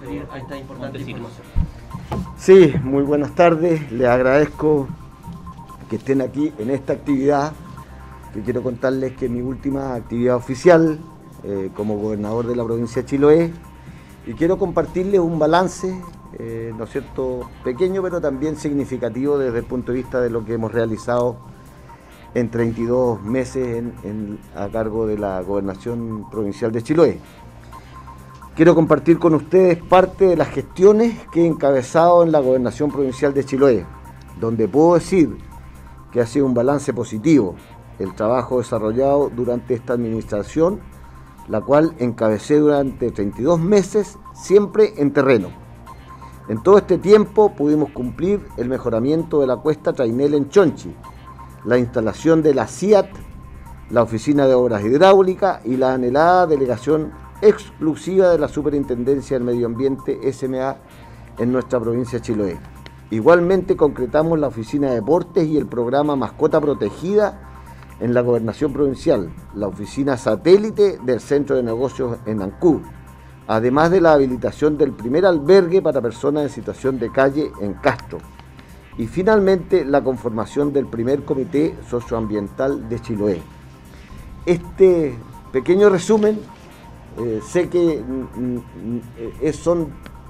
referir a esta importante información. Sí, muy buenas tardes. Les agradezco que estén aquí en esta actividad, que quiero contarles que es mi última actividad oficial como gobernador de la provincia de Chiloé, y quiero compartirles un balance, ¿no es cierto?, pequeño pero también significativo desde el punto de vista de lo que hemos realizado en 32 meses a cargo de la gobernación provincial de Chiloé. Quiero compartir con ustedes parte de las gestiones que he encabezado en la gobernación provincial de Chiloé, donde puedo decir que ha sido un balance positivo el trabajo desarrollado durante esta administración, la cual encabecé durante 32 meses, siempre en terreno. En todo este tiempo pudimos cumplir el mejoramiento de la cuesta Trainel en Chonchi, la instalación de la CIAT, la Oficina de Obras Hidráulicas y la anhelada delegación exclusiva de la Superintendencia del Medio Ambiente SMA en nuestra provincia de Chiloé. Igualmente concretamos la Oficina de Deportes y el programa Mascota Protegida en la gobernación provincial, la oficina satélite del Centro de Negocios en Ancú, además de la habilitación del primer albergue para personas en situación de calle en Castro, y finalmente la conformación del primer comité socioambiental de Chiloé. Este pequeño resumen, sé que son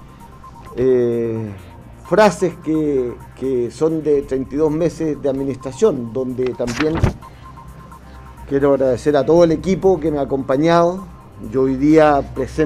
frases que son de 32 meses de administración, donde también quiero agradecer a todo el equipo que me ha acompañado. Yo hoy día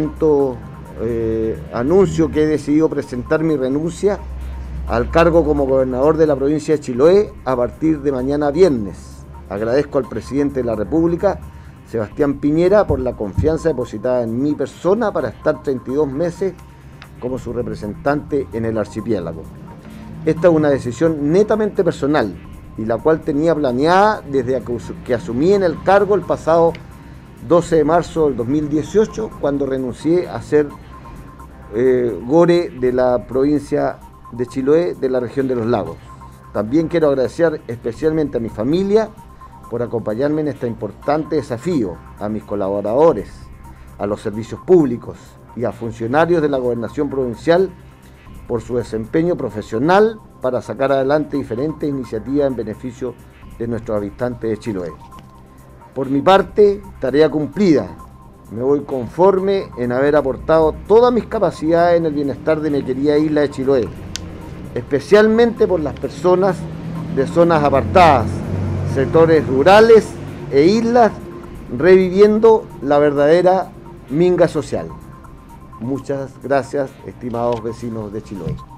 anuncio que he decidido presentar mi renuncia al cargo como gobernador de la provincia de Chiloé a partir de mañana viernes. Agradezco al presidente de la República, Sebastián Piñera, por la confianza depositada en mi persona para estar 32 meses como su representante en el archipiélago. Esta es una decisión netamente personal y la cual tenía planeada desde que asumí en el cargo el pasado 12 de marzo del 2018, cuando renuncié a ser gore de la provincia de Chiloé, de la región de los lagos. También quiero agradecer especialmente a mi familia por acompañarme en este importante desafío, a mis colaboradores, a los servicios públicos y a funcionarios de la gobernación provincial por su desempeño profesional para sacar adelante diferentes iniciativas en beneficio de nuestros habitantes de Chiloé. Por mi parte, tarea cumplida. Me voy conforme en haber aportado todas mis capacidades en el bienestar de mi querida isla de Chiloé, especialmente por las personas de zonas apartadas, sectores rurales e islas, reviviendo la verdadera minga social. Muchas gracias, estimados vecinos de Chiloé.